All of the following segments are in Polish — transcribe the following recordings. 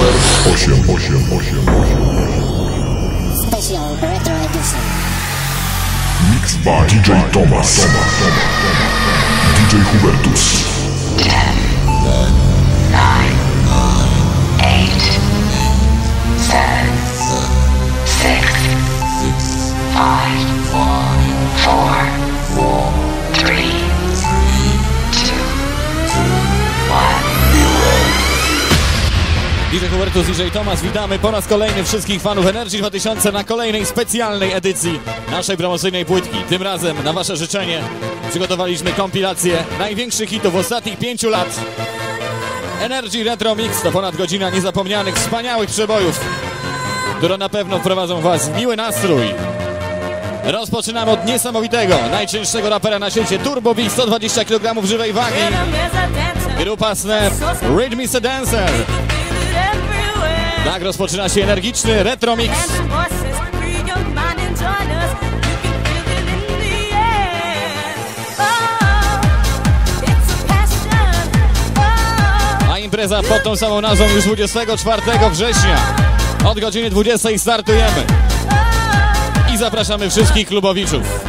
numer 888. Special Retro Edition. Mixed by DJ Thomas. DJ Hubertus. 10, 9, 8, 7, 6, 5, 4, 3, 2, 1. DJ Hubertus, DJ Thomas, witamy po raz kolejny wszystkich fanów Energy 2000 na kolejnej specjalnej edycji naszej promocyjnej płytki. Tym razem na wasze życzenie przygotowaliśmy kompilację największych hitów ostatnich 5 lat. Energy Retro Mix to ponad godzina niezapomnianych, wspaniałych przebojów, które na pewno wprowadzą was w miły nastrój. Rozpoczynamy od niesamowitego, najcięższego rapera na świecie, Turbo Big, 120 kg żywej wagi. Grupa Snap, Rhythm is a Dancer. Tak rozpoczyna się energiczny Retro Mix. A impreza pod tą samą nazwą już 24 września. Od godziny 20 startujemy. I zapraszamy wszystkich klubowiczów.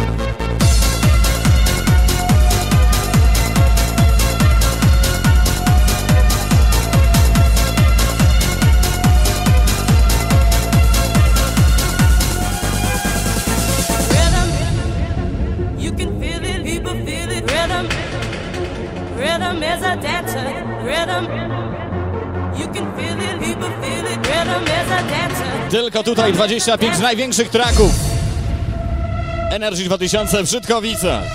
Tylko tutaj 25 największych tracków Energy 2000 w Brzydkowicach.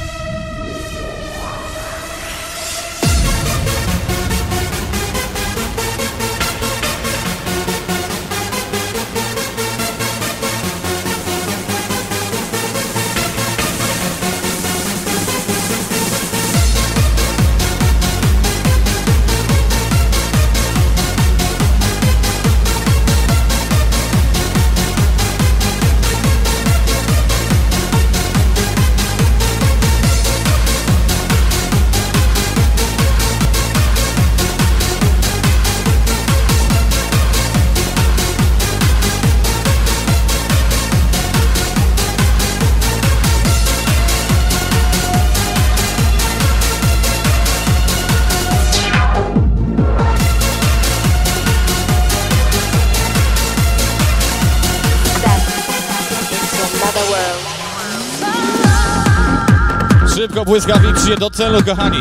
Szybko, błyskawicznie do celu, kochani.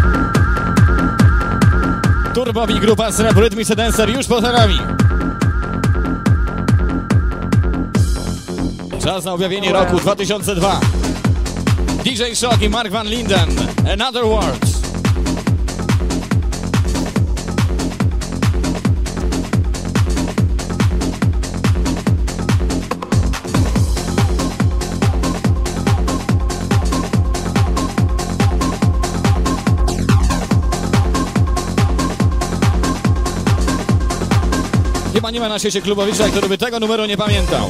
Turbo Big, Grupa Snap, Rhythm is a Dancer już poza nami. Czas na objawienie roku 2002. DJ Shock i Mark Van Linden, Another World. Chyba nie ma na świecie klubowicza, który by tego numeru nie pamiętał.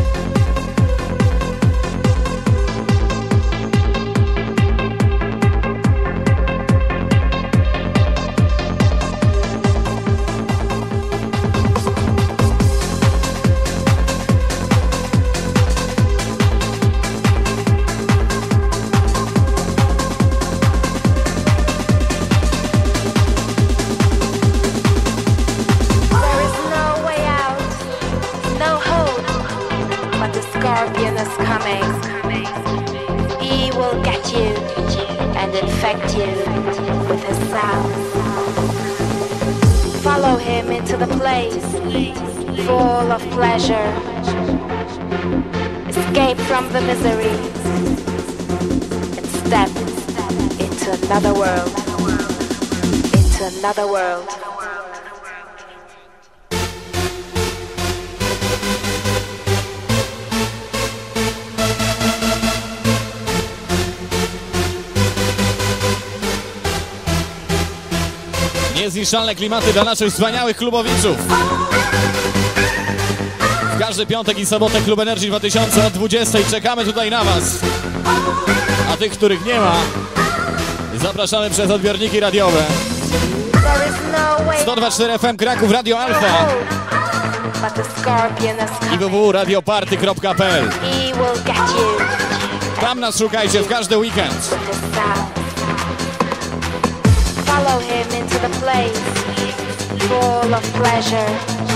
Follow him into the place full of pleasure. Escape from the misery and step into another world. Into another world. Niezniszczalne klimaty dla naszych wspaniałych klubowiczów. W każdy piątek i sobotę Klub Energy 2000 od 20 czekamy tutaj na was. A tych, których nie ma, zapraszamy przez odbiorniki radiowe. There is no way 102.4 FM Kraków, Radio Alfa but the scorpion is i coming. www.radioparty.pl. He will get you Tam nas szukajcie w każdy weekend. with the sound. Follow him into the place full of pleasure.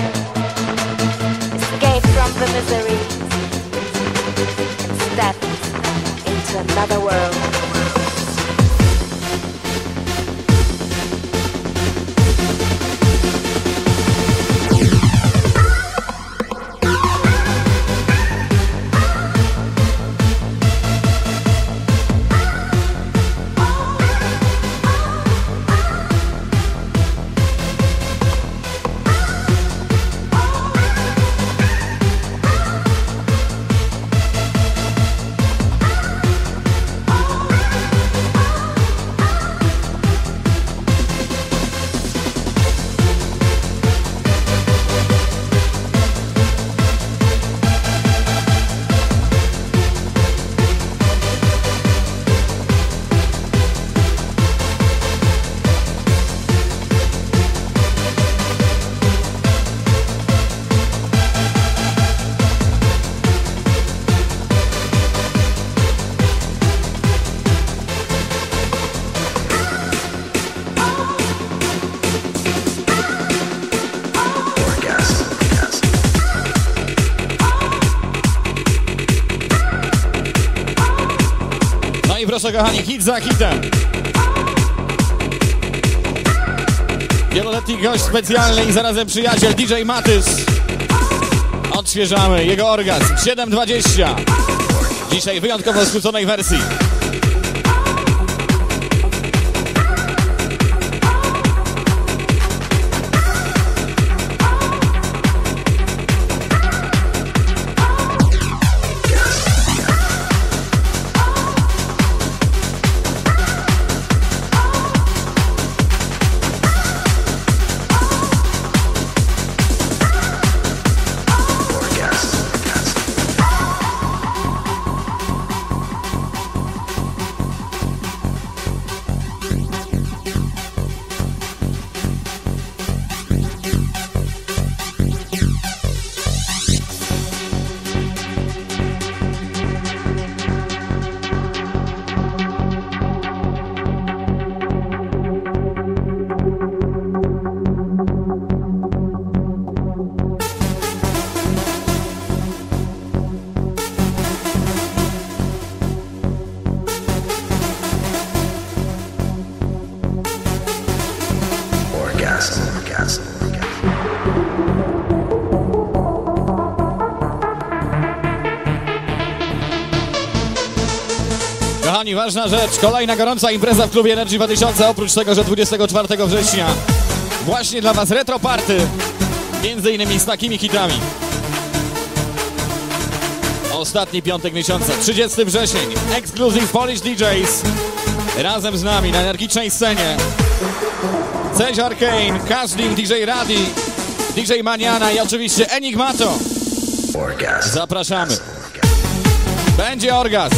Escape from the misery and step into another world. Proszę kochani, hit za hitem. Wieloletni gość specjalny i zarazem przyjaciel DJ Matys. Odświeżamy jego orgazm 7:20. Dzisiaj wyjątkowo skróconej wersji. Kochani, ważna rzecz, kolejna gorąca impreza w klubie Energy 2000, oprócz tego, że 24 września właśnie dla was retro party, między innymi z takimi hitami. Ostatni piątek miesiąca, 30 wrzesień, Exclusive Polish DJs, razem z nami na energicznej scenie. Ceś Arcane, Kazlim, DJ Radi, DJ Maniana i oczywiście Enigmato. Zapraszamy. Będzie orgazm.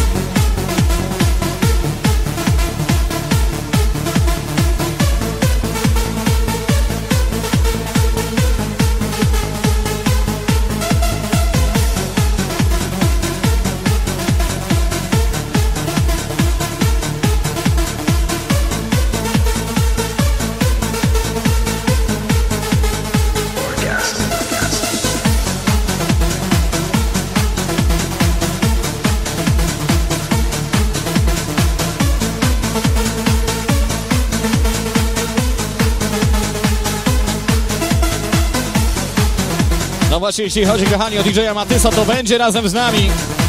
No właśnie, jeśli chodzi, kochani, o DJ-a Matysa, to będzie razem z nami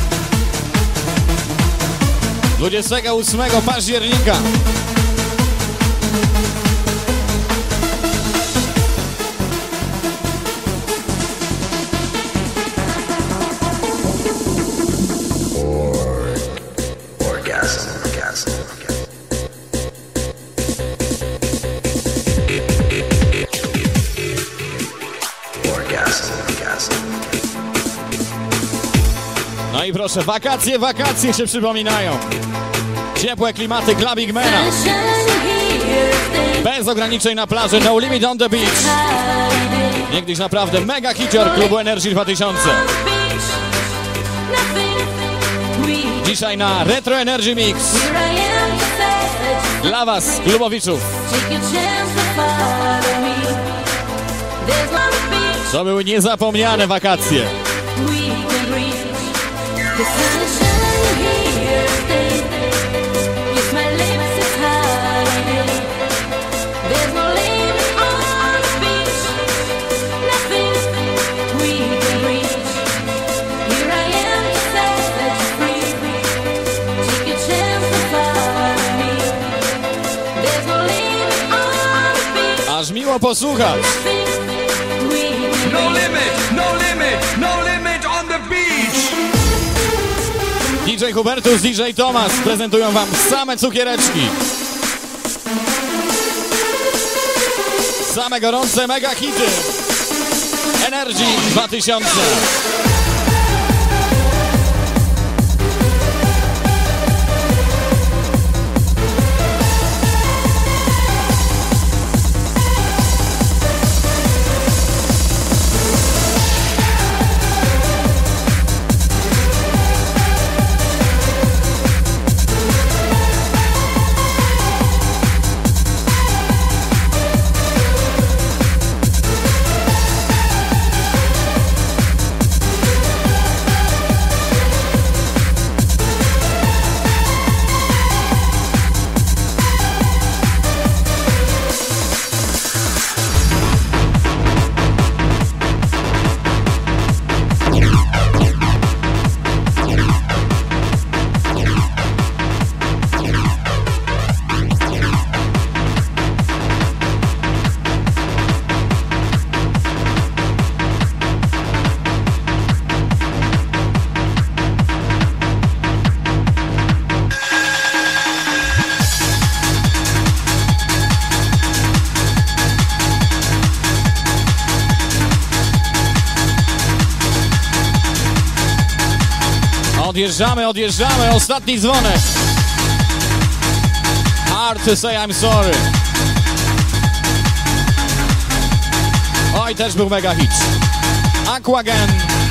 28 października. No i proszę, wakacje się przypominają. Ciepłe klimaty Clubbing Mana. Bez ograniczeń na plaży, No Limit on the Beach. Niegdyś naprawdę mega hicior klubu Energy 2000. Dzisiaj na Retro Energy Mix. Dla was, klubowiczów. To były niezapomniane wakacje. Aż miło posłuchać. No limit, no limit, no limit on the beach. DJ Hubertus, DJ Tomas prezentują wam same cukiereczki. Same gorące mega hity. Energy 2000. Odjeżdżamy, ostatni dzwonek. Hard to say I'm sorry. Oj, też był mega hit. Aquagen.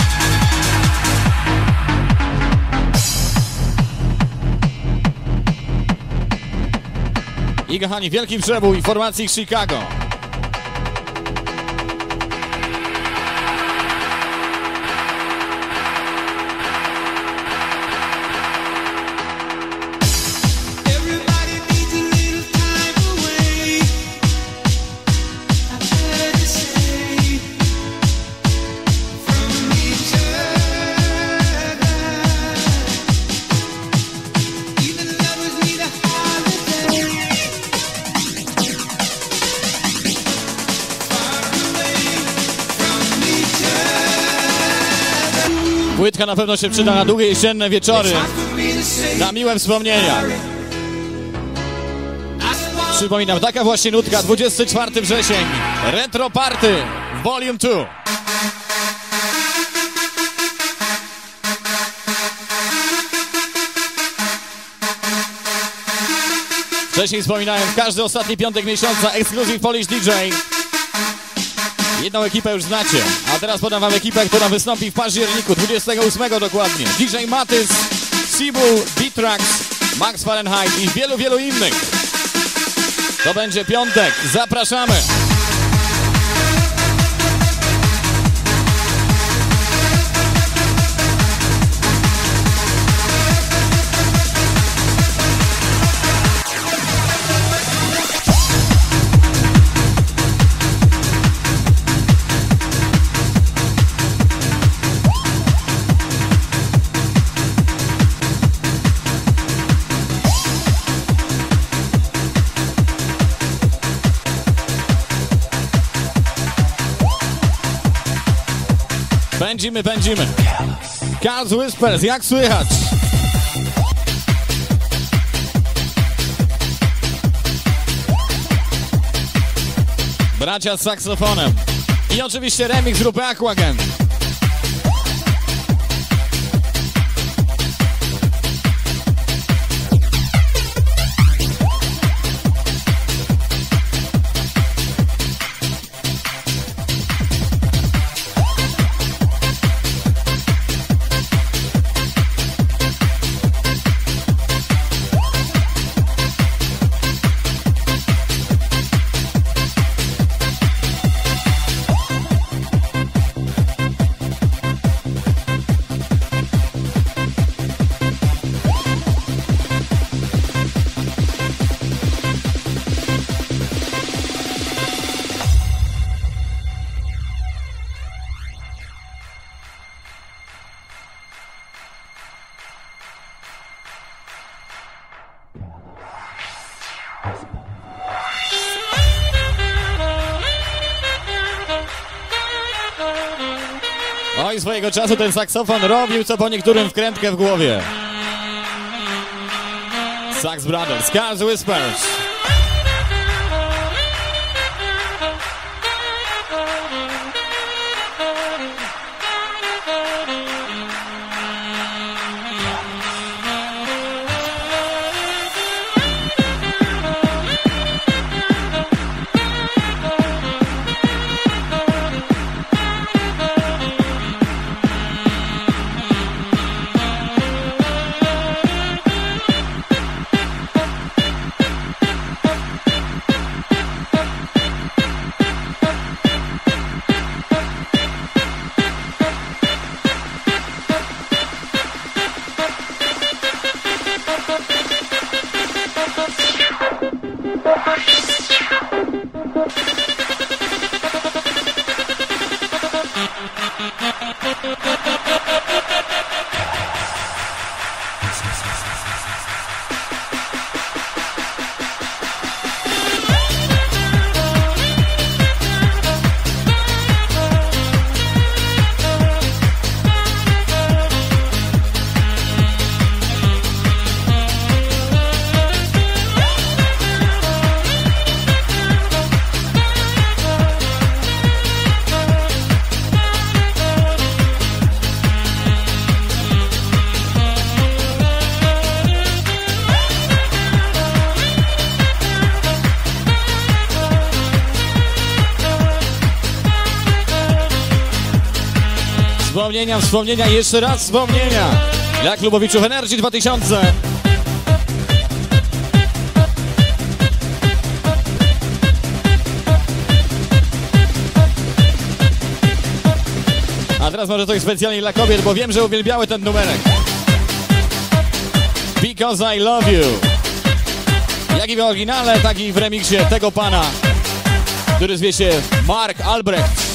I kochani, wielki przebój formacji Chicago. Płytka na pewno się przyda na długie jesienne wieczory, na miłe wspomnienia. Przypominam, taka właśnie nutka, 24 wrzesień, Retro Party, Volume 2. Wcześniej wspominałem, w każdy ostatni piątek miesiąca Exclusive Polish DJ. Jedną ekipę już znacie, a teraz podam wam ekipę, która wystąpi w październiku, 28 dokładnie. DJ Matys, Seabull, Beatrax, Max Fahrenheit i wielu, wielu innych. To będzie piątek, zapraszamy! Pędzimy. Cars Whispers, jak słychać? Bracia z saksofonem. I oczywiście remix grupy Aquagen. Oj, swojego czasu ten saksofon robił co po niektórym wkrętkę w głowie. Sax Brothers, Cars Whispers. Wspomnienia, jeszcze raz wspomnienia dla klubowiczów Energy 2000. A teraz może coś specjalnie dla kobiet, bo wiem, że uwielbiały ten numerek. Because I Love You. Jak i w oryginale, tak i w remiksie tego pana, który zwie się Mark Albrecht.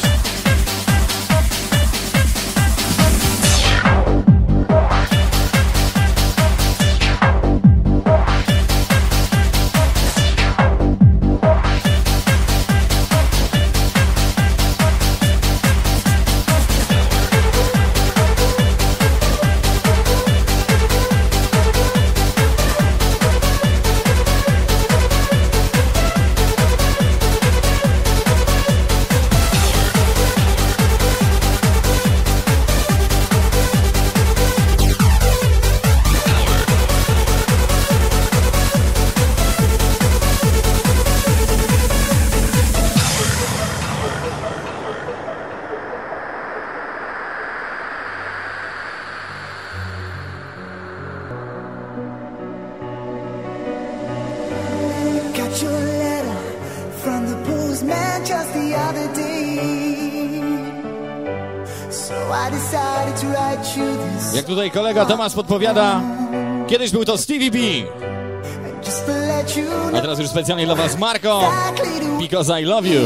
Jak tutaj kolega Tomasz podpowiada, kiedyś był to Stevie B. A teraz już specjalnie dla was Marko, Because I Love You.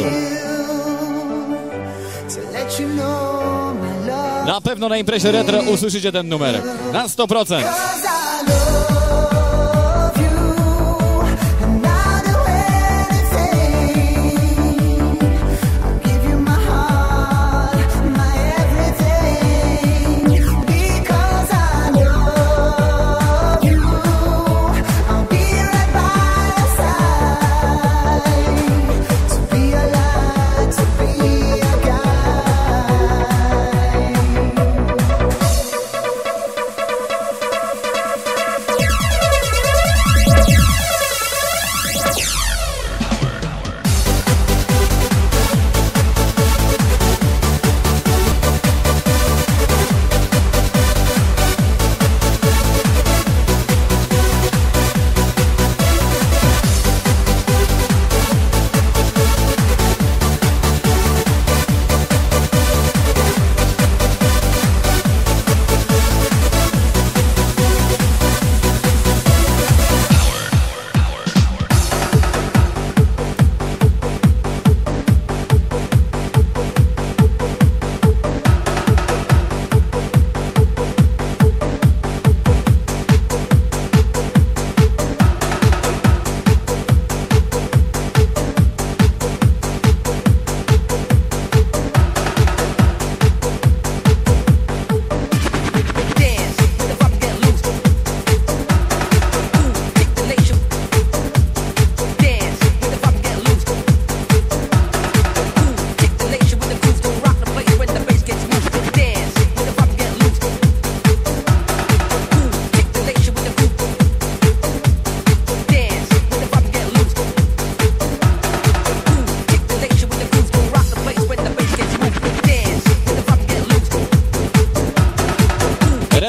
Na pewno na imprezie retro usłyszycie ten numer. Na 100%.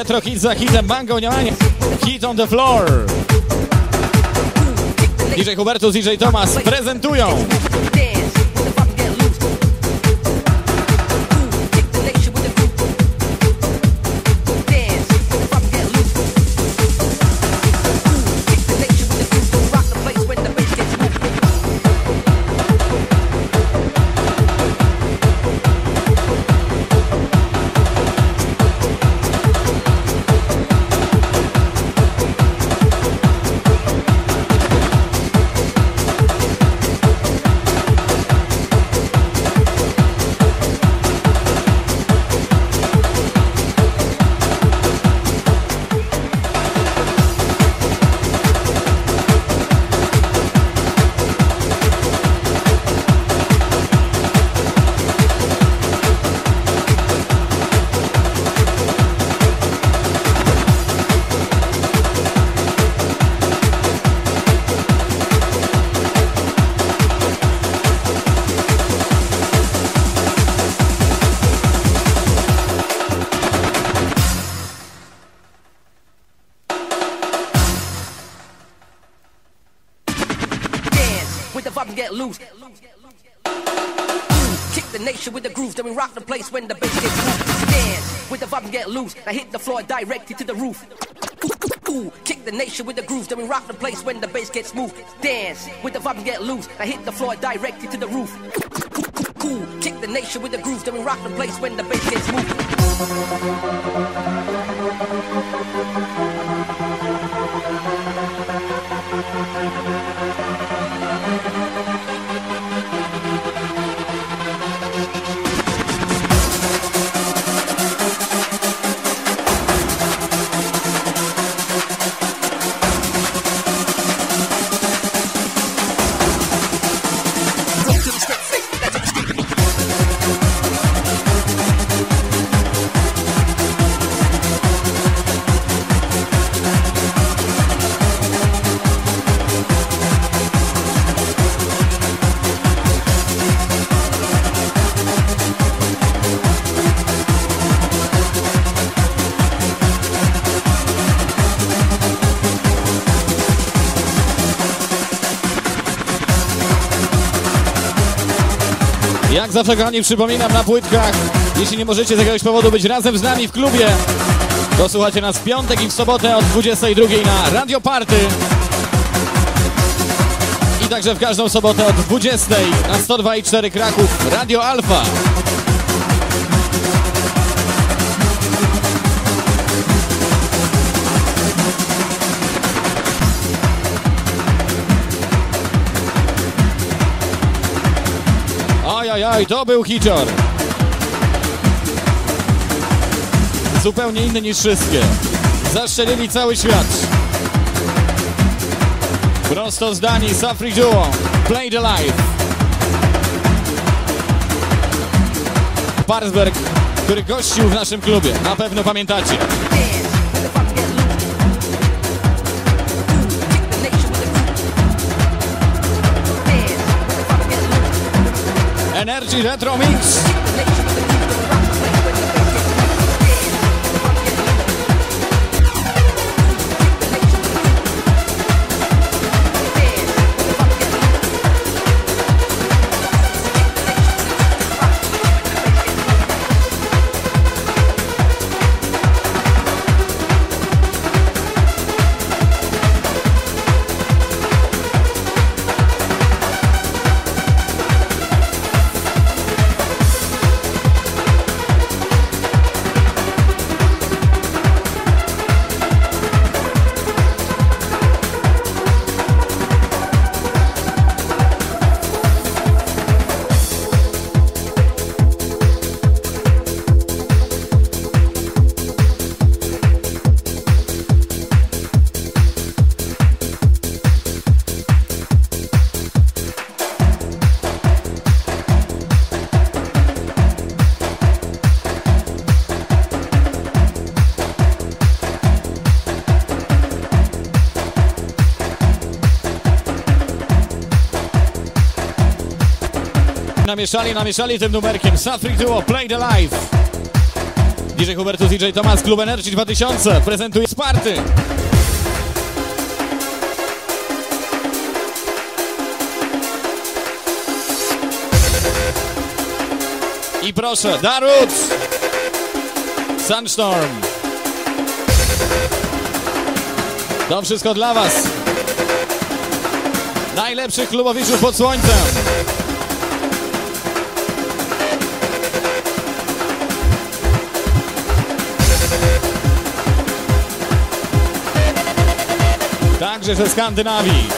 retro hit za hitem, Mango Niamanie, Hit on the Floor. DJ Hubertus, DJ Tomas prezentują. When the bass gets moved, dance with the vibe and get loose. I hit the floor directly to the roof. Ooh, kick the nation with the grooves, then we rock the place when the bass gets moved. Dance with the vibe and get loose. I hit the floor directly to the roof. Cool, kick the nation with the grooves, then we rock the place when the bass gets moved. Jak zawsze, kochani, przypominam na płytkach, jeśli nie możecie z jakiegoś powodu być razem z nami w klubie, to słuchacie nas w piątek i w sobotę od 22 na Radio Party. I także w każdą sobotę od 20 na 102,4 Kraków Radio Alfa. Ajajaj, to był hicior. Zupełnie inny niż wszystkie. Zastrzelili cały świat. Prosto z Danii, Safri Duo, Play the Life. Parsberg, który gościł w naszym klubie, na pewno pamiętacie. Energy Retro Mix. Namieszali tym numerkiem. Safri Duo, Play the Life. DJ Hubertus, DJ Tomas, Klub Energy 2000 prezentuje Sparty. I proszę, Darut, Sunstorm. To wszystko dla was. Najlepszych klubowiczów pod słońcem. Także ze Skandynawii.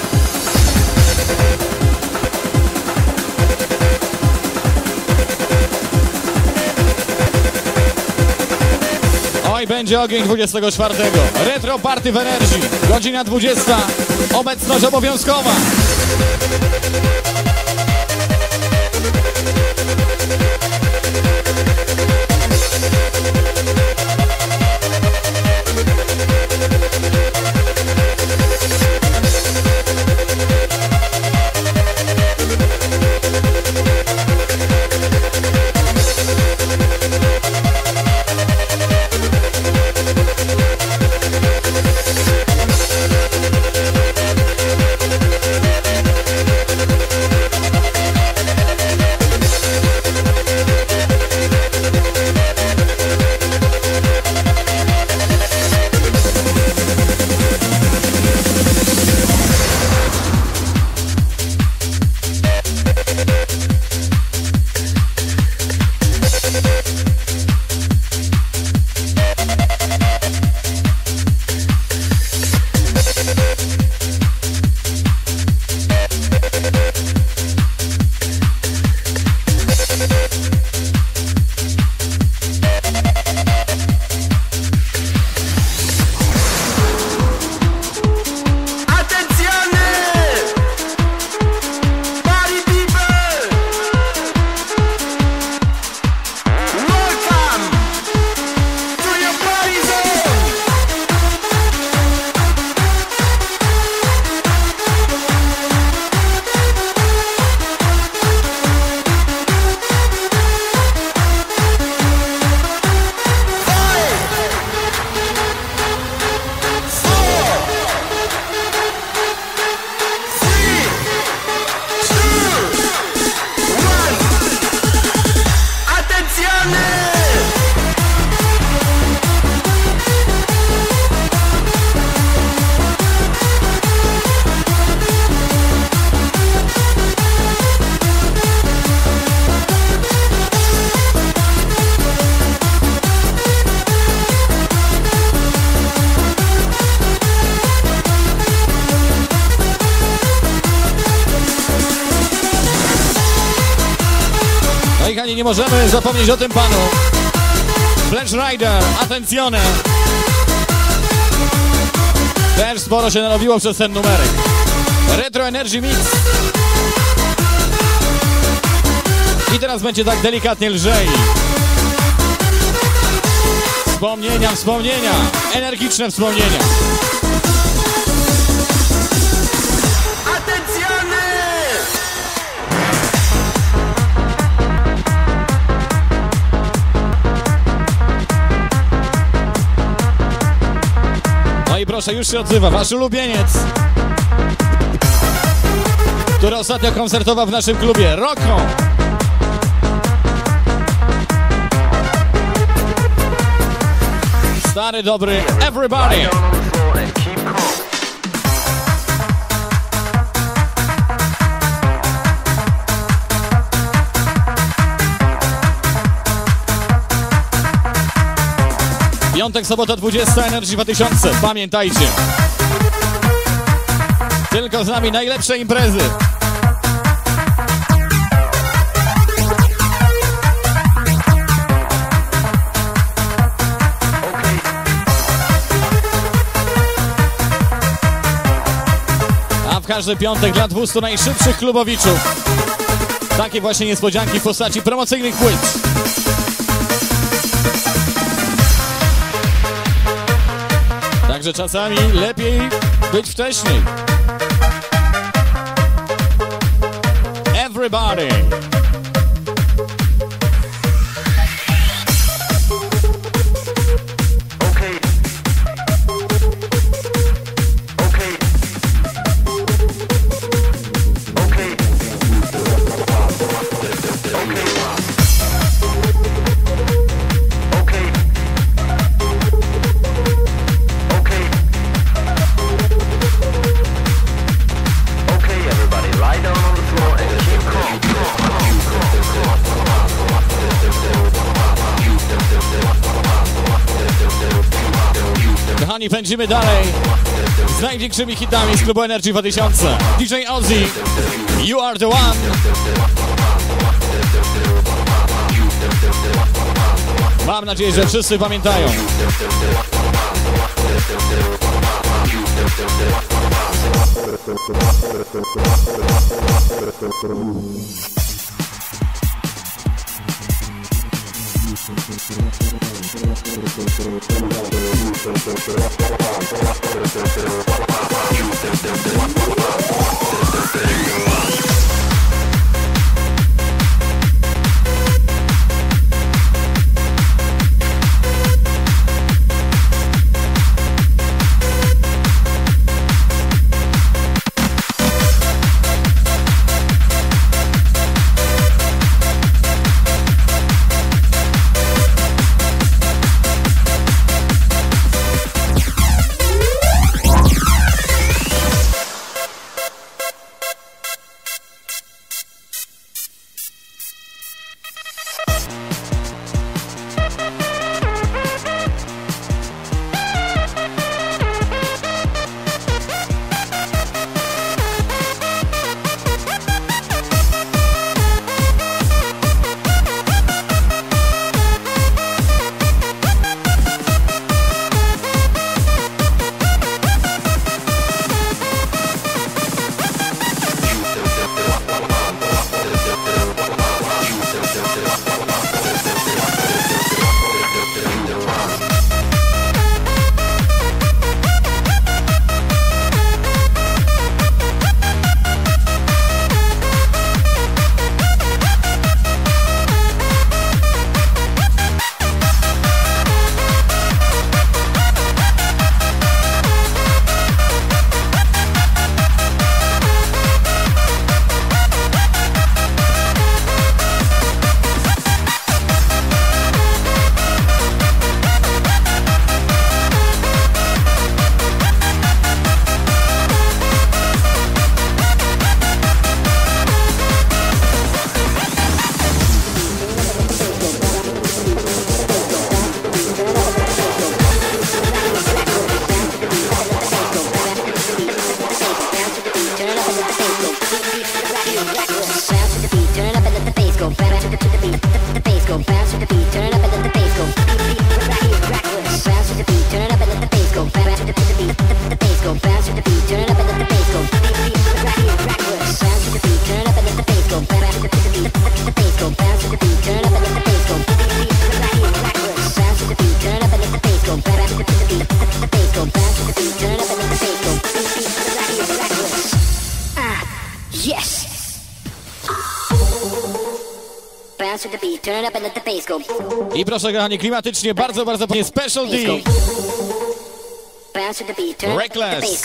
Oj, będzie ogień 24. Retro Party w Energy. Godzina 20. Obecność obowiązkowa. Nie możemy zapomnieć o tym panu. Flash Rider, Attenzione. Też sporo się narobiło przez ten numerek. Retro Energy Mix. I teraz będzie tak delikatnie lżej. Wspomnienia, wspomnienia. Energiczne wspomnienia. No i proszę, już się odzywa wasz ulubieniec, który ostatnio koncertował w naszym klubie, Rocco. Stary, dobry Everybody. Piątek, sobota 20, Energy 2000. Pamiętajcie, tylko z nami najlepsze imprezy. A w każdy piątek dla 200 najszybszych klubowiczów takie właśnie niespodzianki w postaci promocyjnych płyt. Także czasami lepiej być wcześniej. Everybody. Pędzimy dalej z największymi hitami z klubu Energy 2000. DJ Ozzy, You Are The One. Mam nadzieję, że wszyscy pamiętają. I proszę kochani, klimatycznie bardzo Special D, Reckless,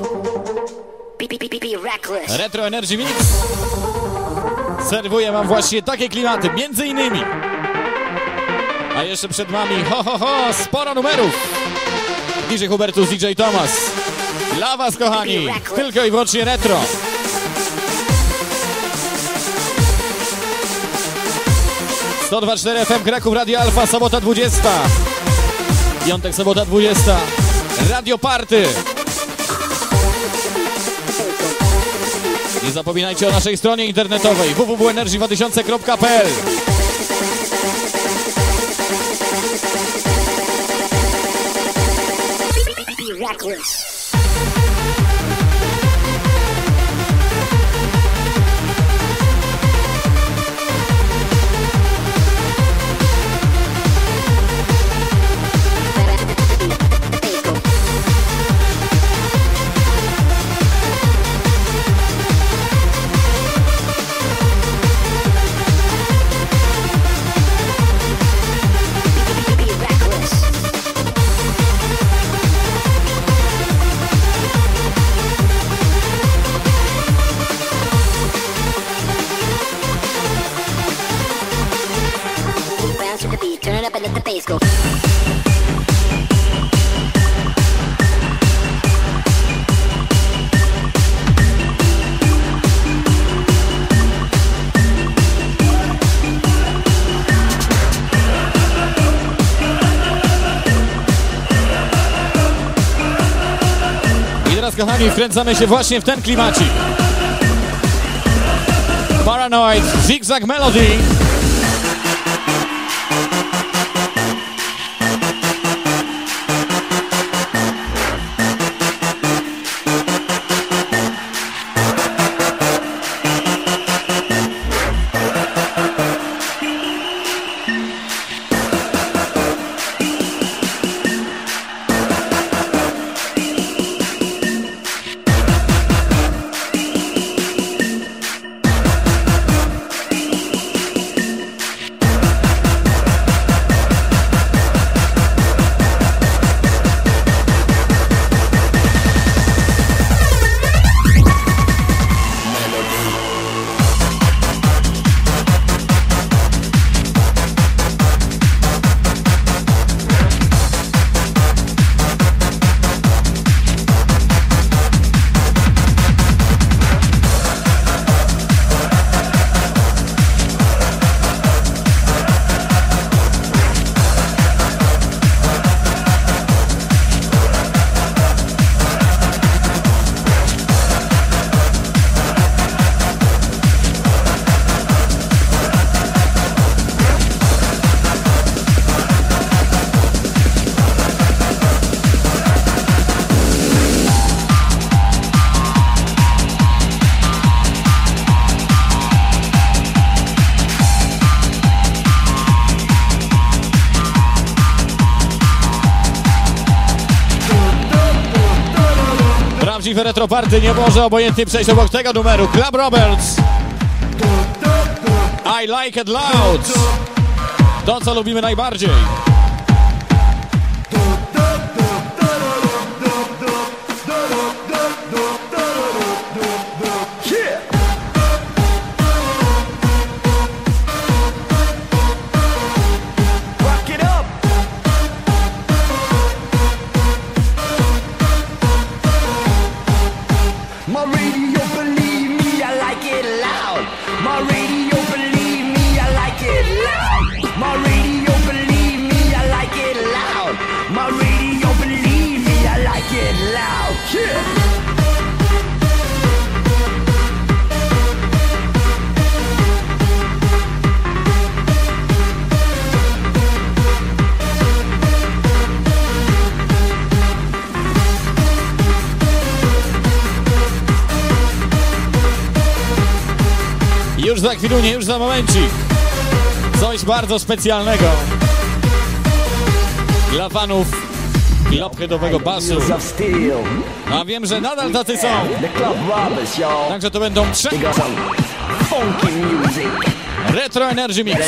Retro Energy Mix. Serwuję wam właśnie takie klimaty, między innymi. A jeszcze przed wami, sporo numerów. DJ Hubertus, DJ Thomas. Dla was kochani, tylko i wyłącznie retro. 102.4 FM Kraków, Radio Alfa, sobota 20. Piątek, sobota 20. Radio Party. Nie zapominajcie o naszej stronie internetowej www.energy2000.pl. teraz, kochani, wkręcamy się właśnie w ten klimacik. Paranoid, Zigzag Melody. Prawdziwe retroparty nie może obojętnie przejść obok tego numeru. Club Roberts, I Like It Loud. To, co lubimy najbardziej. Już za chwilę, już za momencik. Coś bardzo specjalnego dla fanów klubheadowego basu. A wiem, że nadal tacy są. Także to będą 3 Retro Energy Mix.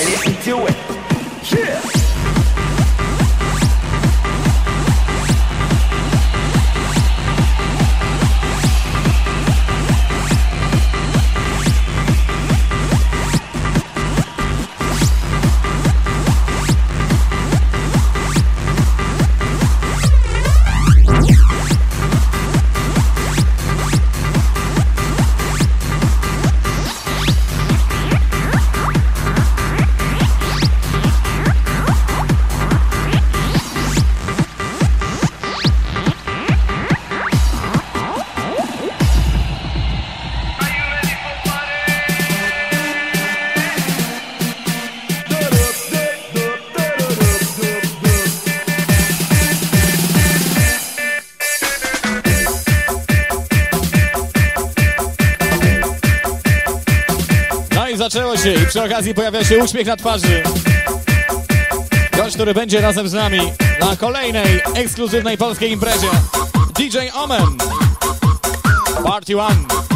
Zaczęło się i przy okazji pojawia się uśmiech na twarzy. Gość, który będzie razem z nami na kolejnej ekskluzywnej polskiej imprezie. DJ Omen Party One.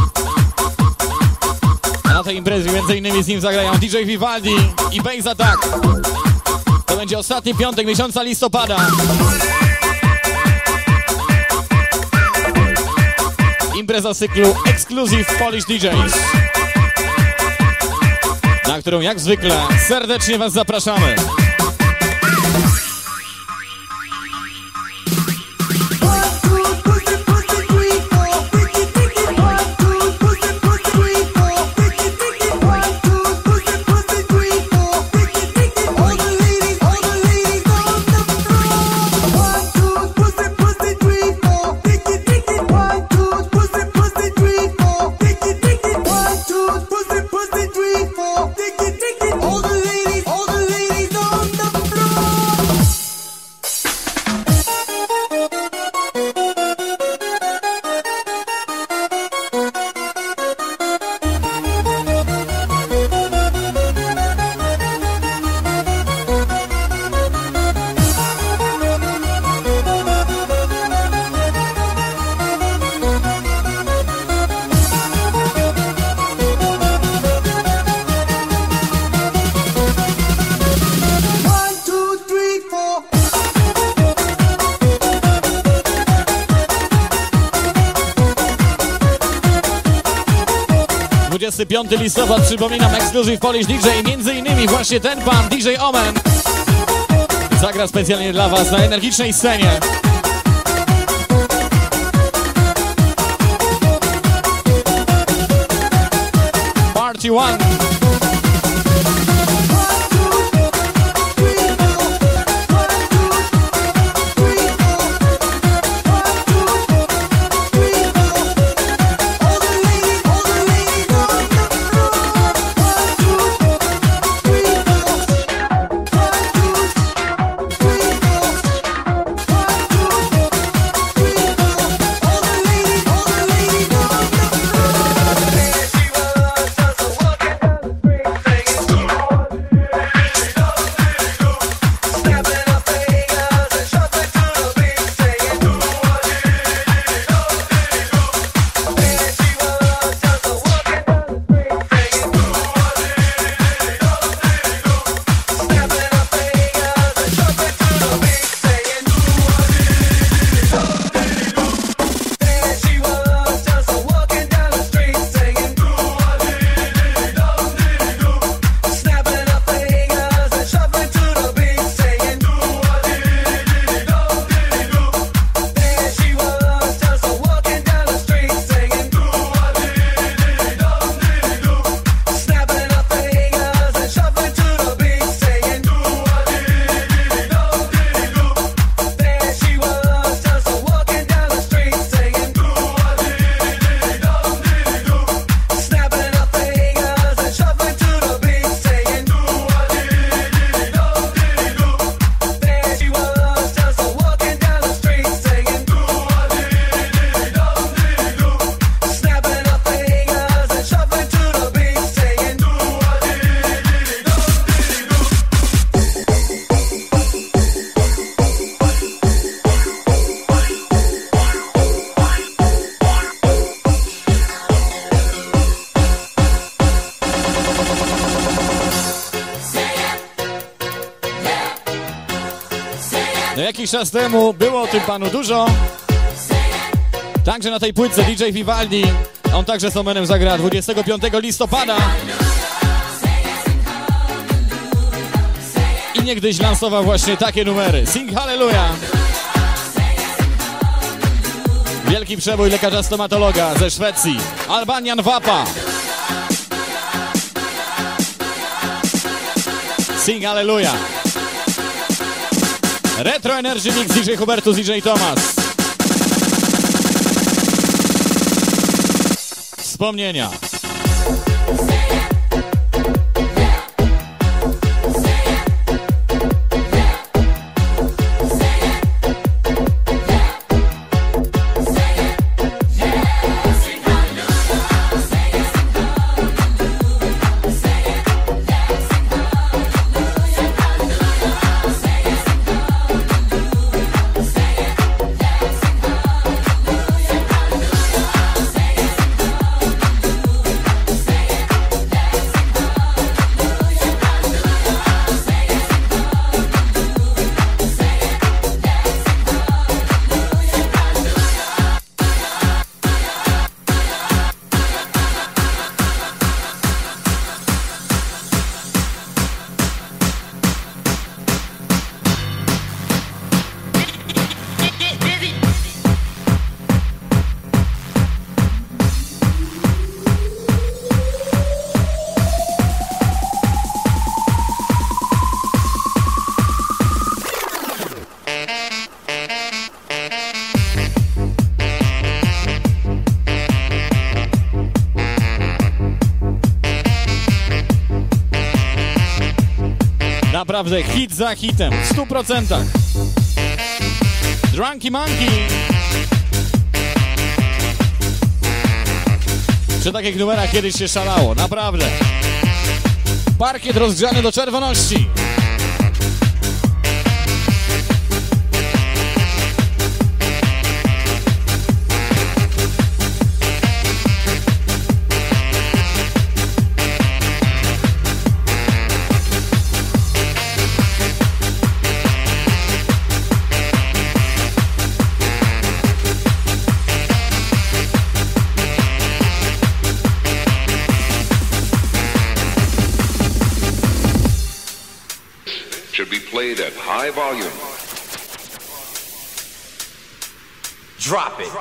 A na tej imprezie m.in. z nim zagrają DJ Vivaldi i Bass Attack. To będzie ostatni piątek miesiąca listopada. Impreza z cyklu Exclusive Polish DJs, na którą jak zwykle serdecznie Was zapraszamy. One, two, 25 listopad, przypominam, Exclusive Polish DJ, między innymi właśnie ten pan, DJ Omen, zagra specjalnie dla was na energicznej scenie. Party One. Jakiś czas temu było o tym panu dużo. Także na tej płytce DJ Vivaldi, on także z Omenem zagra 25 listopada. I niegdyś lansował właśnie takie numery. Sing Hallelujah. Wielki przebój lekarza stomatologa ze Szwecji, Albanian Vapa. Sing Hallelujah. Retro Energy Mix DJ Hubertus, DJ Tomas. Wspomnienia. Naprawdę hit za hitem, w 100%. Drunky Monkey. Przy takich numerach kiedyś się szalało, naprawdę. Parkiet rozgrzany do czerwoności. should be played at high volume. Drop it.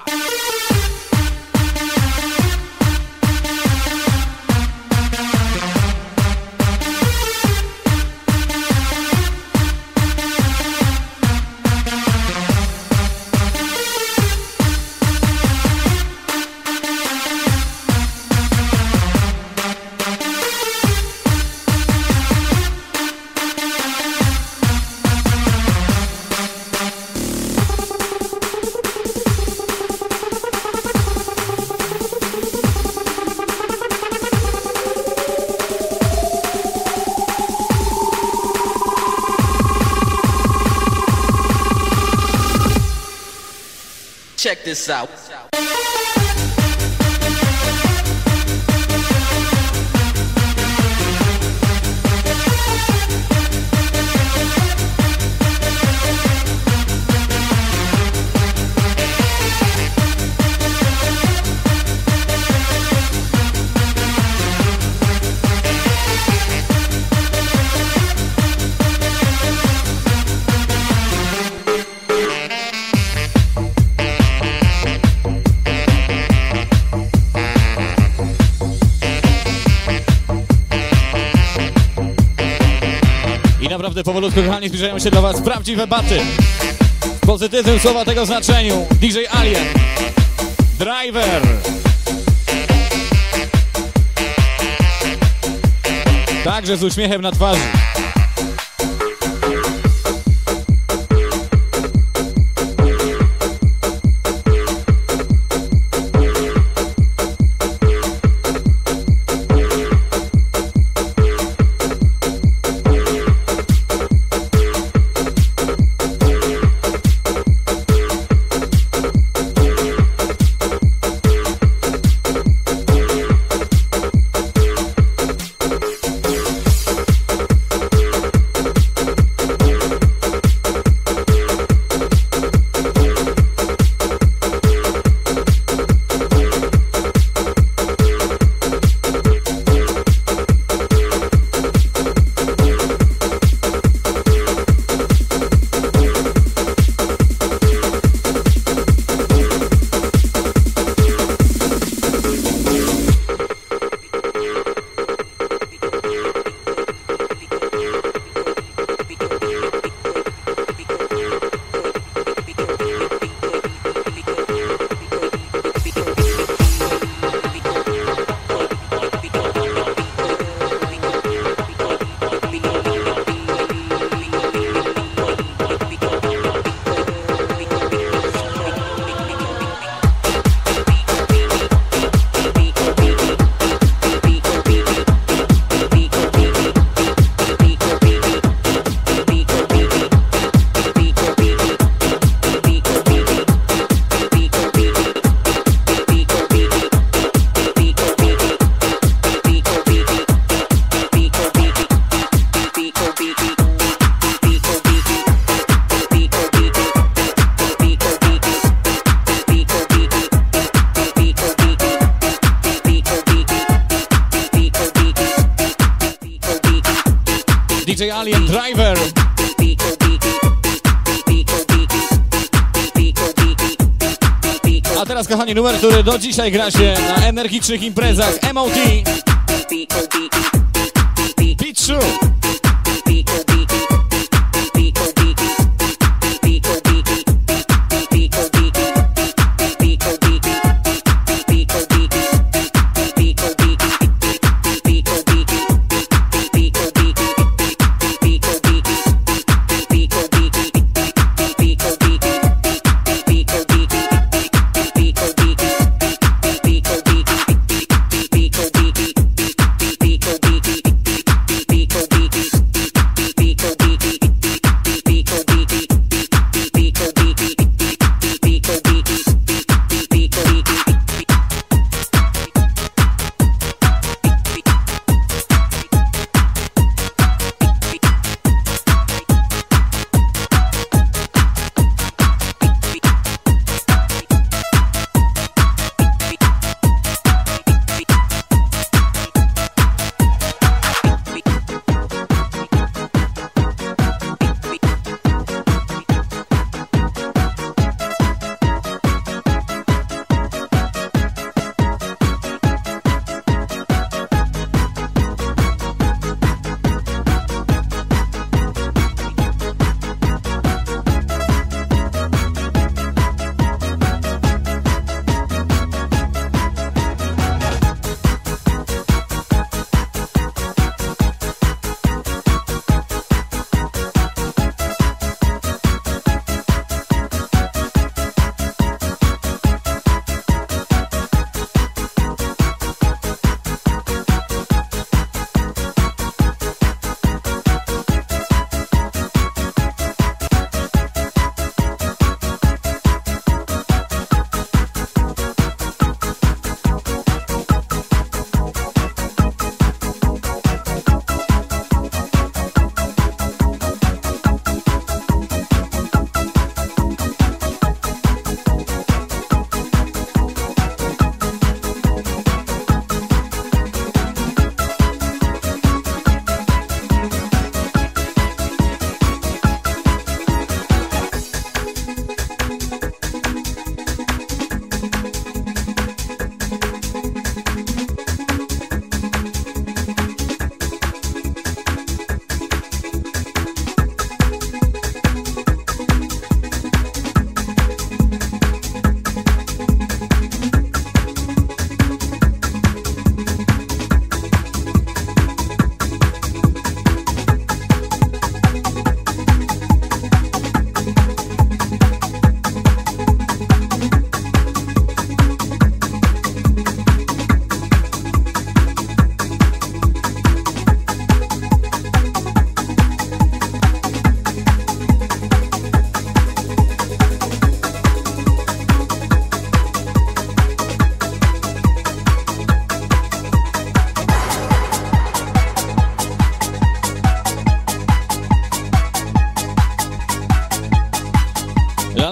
Check this out. Naprawdę powolutku, kochani, zbliżają się dla was prawdziwe baty. W pozytywnym słowa tego znaczeniu DJ Alien, Driver. Także z uśmiechem na twarzy. DJ Alien, Driver. A teraz, kochani, numer, który do dzisiaj gra się na energicznych imprezach MOT. Pitchu.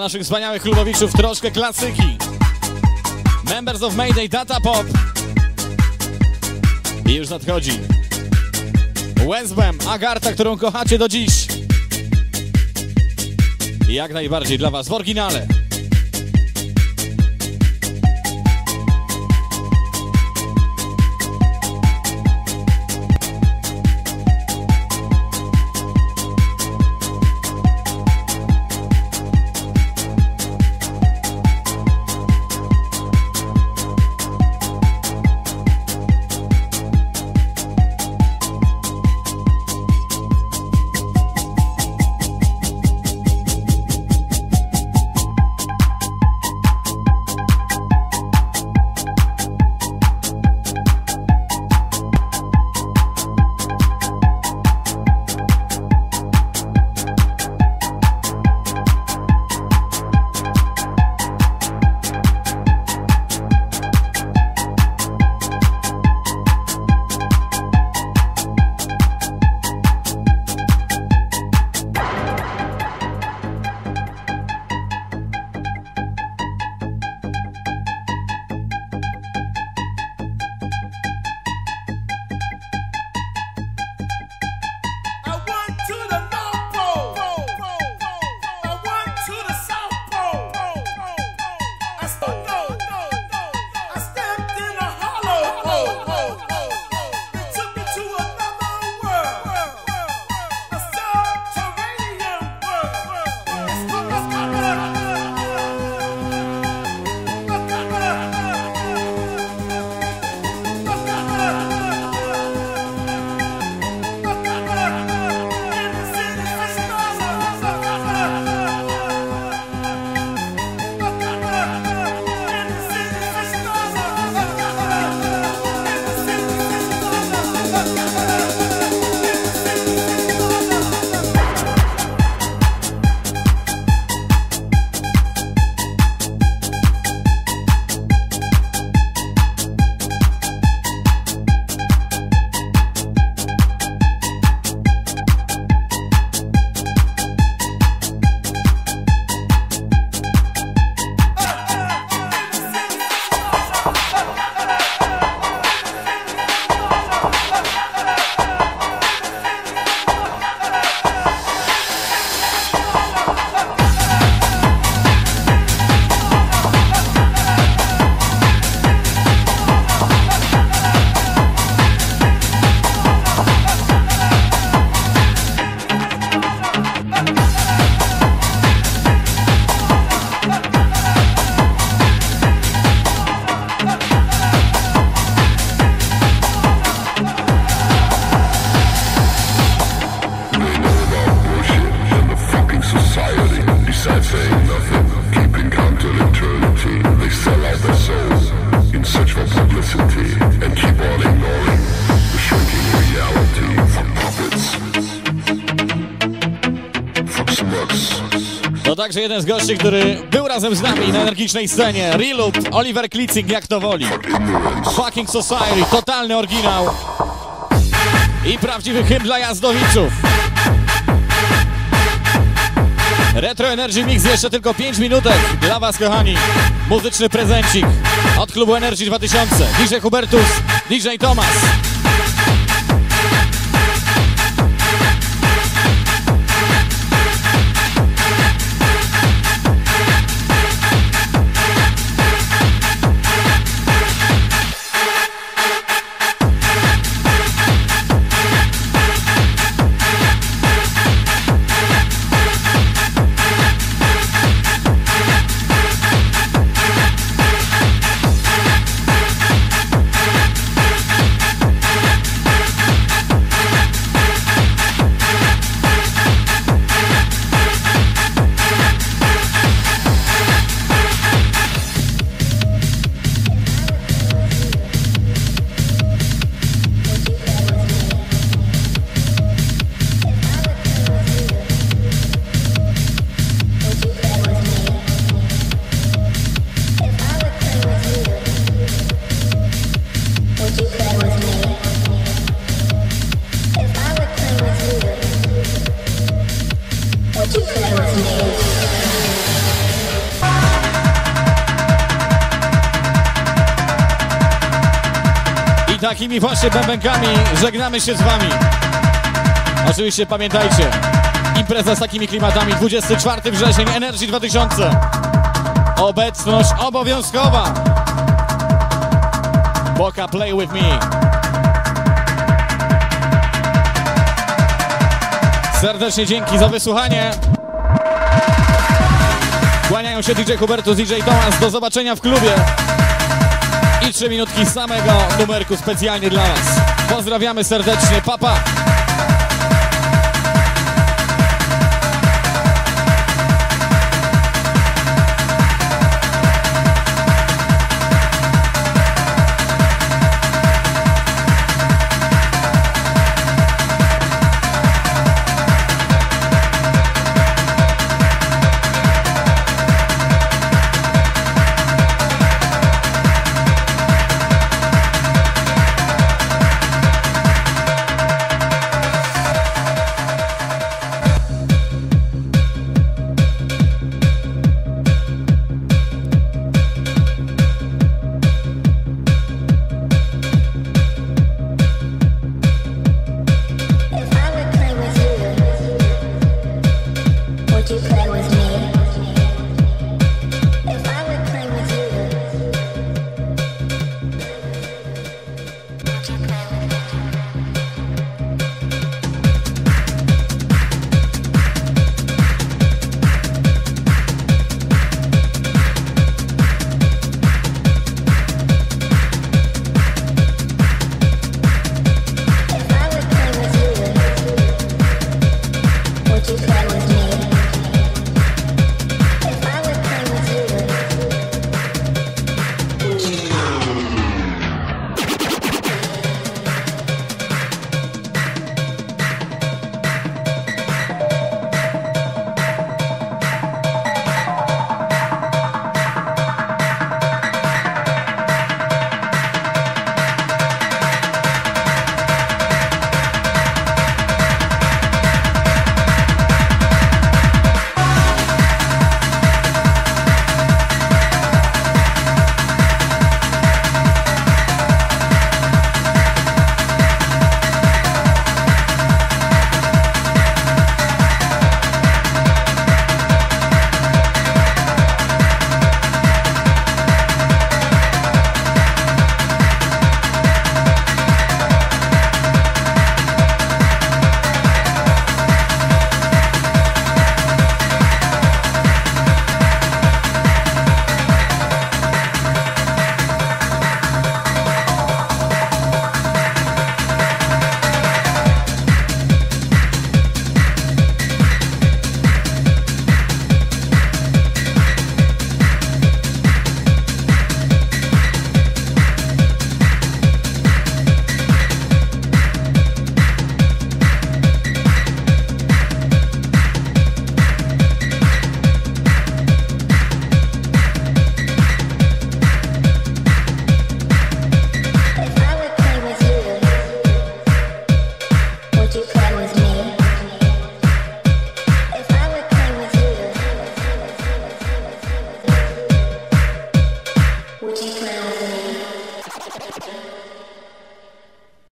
naszych wspaniałych klubowiczów troszkę klasyki. Members of Mayday, Data Pop. I już nadchodzi Westbam, Agartha, którą kochacie do dziś. I jak najbardziej dla was w oryginale. To także jeden z gości, który był razem z nami na energicznej scenie. Reloop, Oliver Klitzing, jak to woli. Fucking Society, totalny oryginał. I prawdziwy hymn dla jazdowiczów. Retro Energy Mix, jeszcze tylko 5 minutek dla was, kochani. Muzyczny prezencik od klubu Energy 2000. DJ Hubertus, DJ Tomas. I takimi właśnie bębenkami żegnamy się z wami. Oczywiście pamiętajcie, impreza z takimi klimatami 24 wrzesień, Energy 2000. Obecność obowiązkowa. Boka Play With Me. Serdecznie dzięki za wysłuchanie. Kłaniają się DJ Hubertus, DJ Tomas. Do zobaczenia w klubie. I 3 minutki samego numerku specjalnie dla was. Pozdrawiamy serdecznie. Pa, pa.